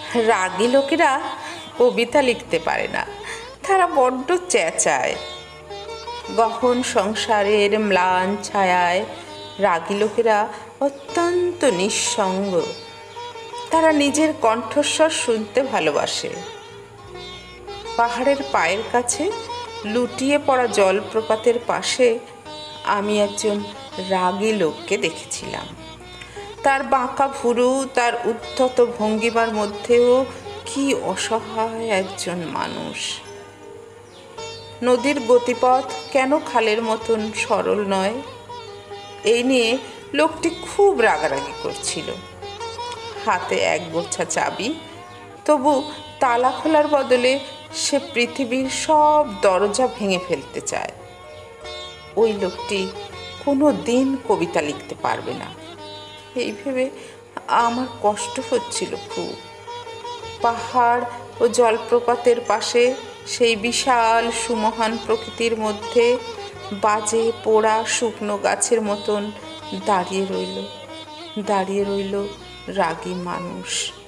রাগী লোকেরা কবিতা লিখতে পারে না, তারা বড্ড চেঁচায়। গহন সংসারের ম্লান ছায়ায় রাগী লোকেরা অত্যন্ত নিঃসঙ্গ। তারা নিজের কণ্ঠস্বর শুনতে ভালোবাসে। পাহাড়ের পায়ের কাছে লুটিয়ে পড়া জলপ্রপাতের পাশে আমি একজন রাগী লোককে দেখেছিলাম। তার বাঁকা ভুরু, তার উদ্ধত ভঙ্গিমার মধ্যেও কি অসহায় একজন মানুষ। নদীর গতিপথ কেন খালের মতন সরল নয়, এই নিয়ে লোকটি খুব রাগারাগি করছিল। হাতে এক গোছা চাবি, তবু তালা খোলার বদলে সে পৃথিবীর সব দরজা ভেঙে ফেলতে চায়। ওই লোকটি কোনো দিন কবিতা লিখতে পারবে না, এই ভেবে আমার কষ্ট হচ্ছিল খুব। পাহাড় ও জলপ্রপাতের পাশে সেই বিশাল সুমহান প্রকৃতির মধ্যে বাজে পোড়া শুকনো গাছের মতন দাঁড়িয়ে রইল রাগী মানুষ।